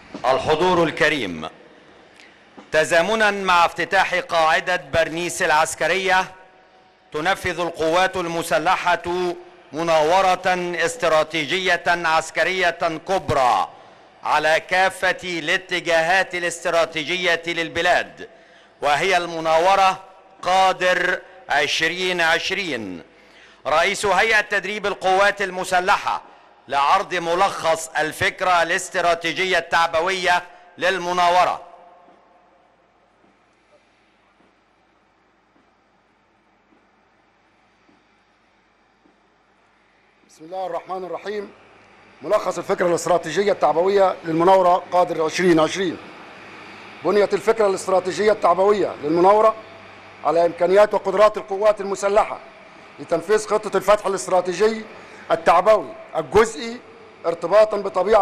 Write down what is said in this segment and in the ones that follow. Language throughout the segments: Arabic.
الحضور الكريم، تزامنا مع افتتاح قاعدة برنيس العسكرية تنفذ القوات المسلحة مناورة استراتيجية عسكرية كبرى على كافة الاتجاهات الاستراتيجية للبلاد، وهي المناورة قادر 2020. رئيس هيئة تدريب القوات المسلحة لعرض ملخص الفكرة الاستراتيجية التعبوية للمناورة. بسم الله الرحمن الرحيم. ملخص الفكرة الاستراتيجية التعبوية للمناورة قادر 2020. بنيت الفكرة الاستراتيجية التعبوية للمناورة على إمكانيات وقدرات القوات المسلحة لتنفيذ خطة الفتح الاستراتيجي التعبوي الجزئي ارتباطا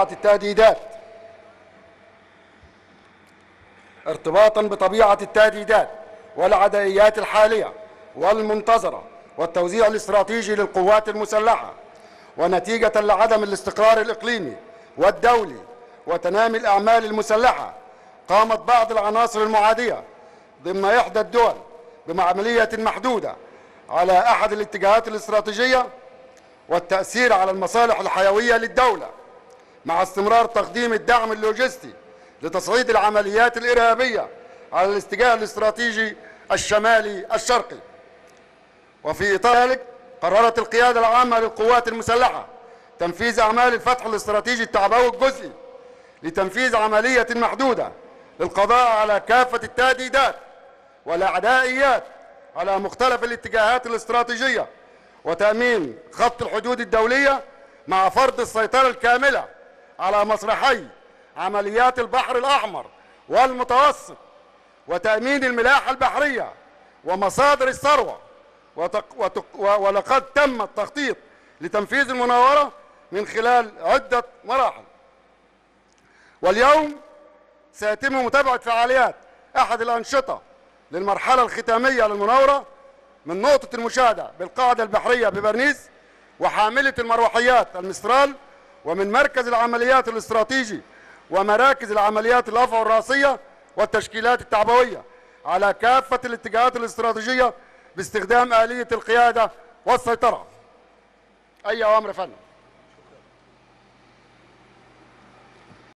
بطبيعة التهديدات والعدائيات الحالية والمنتظرة والتوزيع الاستراتيجي للقوات المسلحة، ونتيجة لعدم الاستقرار الإقليمي والدولي وتنامي الأعمال المسلحة، قامت بعض العناصر المعادية ضمن إحدى الدول بعملية محدودة على أحد الاتجاهات الاستراتيجية والتأثير على المصالح الحيوية للدولة، مع استمرار تقديم الدعم اللوجستي لتصعيد العمليات الإرهابية على الاتجاه الاستراتيجي الشمالي الشرقي. وفي إطار ذلك قررت القيادة العامة للقوات المسلحة تنفيذ أعمال الفتح الاستراتيجي التعبوي الجزئي لتنفيذ عملية محدودة للقضاء على كافة التهديدات والأعدائيات على مختلف الاتجاهات الاستراتيجية وتأمين خط الحدود الدولية، مع فرض السيطرة الكاملة على مسرحي عمليات البحر الأحمر والمتوسط وتأمين الملاحة البحرية ومصادر الثروة. ولقد تم التخطيط لتنفيذ المناورة من خلال عدة مراحل. واليوم سيتم متابعة فعاليات أحد الأنشطة للمرحلة الختامية للمناورة من نقطة المشاهدة بالقاعدة البحرية ببرنيس وحاملة المروحيات المسترال، ومن مركز العمليات الاستراتيجي ومراكز العمليات الأفعى الرئيسية والتشكيلات التعبوية على كافة الاتجاهات الاستراتيجية باستخدام آلية القيادة والسيطرة. أي أوامر يا فندم؟